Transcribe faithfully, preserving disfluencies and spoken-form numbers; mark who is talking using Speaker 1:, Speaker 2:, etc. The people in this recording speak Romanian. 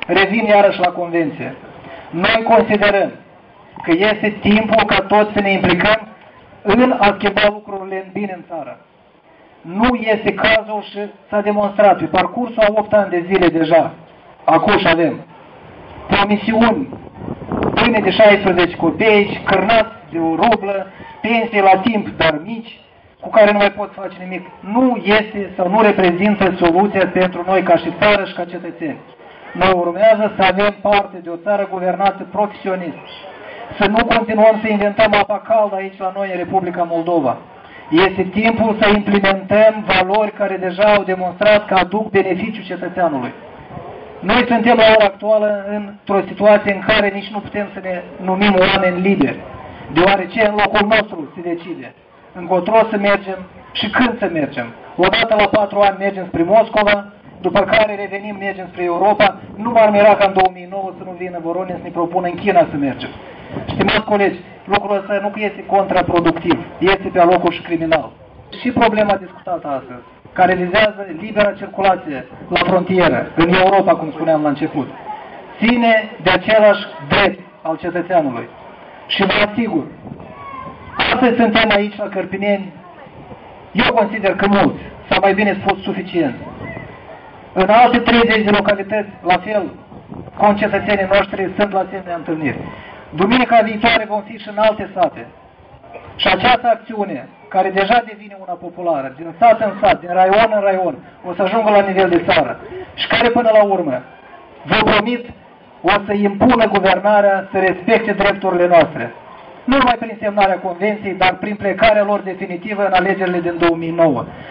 Speaker 1: Revin iarăși la convenție. Noi considerăm că este timpul ca toți să ne implicăm în a schimba lucrurile în bine în țară. Nu este cazul și s-a demonstrat pe parcursul a opt ani de zile deja. Acum și avem promisiuni, pâine de șaisprezece copeici, cârnați de o rublă, pensii la timp, dar mici, cu care nu mai poți face nimic. Nu este sau nu reprezintă soluția pentru noi ca și țară și ca cetățeni. Noi urmează să avem parte de o țară guvernată profesionist. Să nu continuăm să inventăm apa caldă aici la noi în Republica Moldova. Este timpul să implementăm valori care deja au demonstrat că aduc beneficiu cetățeanului. Noi suntem la ora actuală într-o situație în care nici nu putem să ne numim oameni liberi, deoarece în locul nostru se decide încotro să mergem și când să mergem. Odată la patru ani mergem spre Moscova, după care revenim, mergem spre Europa. Nu m-ar mira ca în două mii nouă să nu vină Voronin să ne propună în China să mergem. Stimați colegi, lucrul ăsta nu este contraproductiv, este pe alocul și criminal. Și problema discutată astăzi, care vizează libera circulație la frontieră, în Europa, cum spuneam la început, ține de același drept al cetățeanului. Și vă asigur, astăzi suntem aici la Cărpineni, eu consider că mulți, sau mai bine spus suficient. În alte treizeci de localități, la fel, concetățenii noștri sunt la asemenea întâlniri. Duminica viitoare vom fi și în alte sate. Și această acțiune, care deja devine una populară, din sat în sat, din raion în raion, o să ajungă la nivel de țară. Și care până la urmă, vă promit, o să impună guvernarea să respecte drepturile noastre. Nu numai prin semnarea convenției, dar prin plecarea lor definitivă în alegerile din două mii nouă.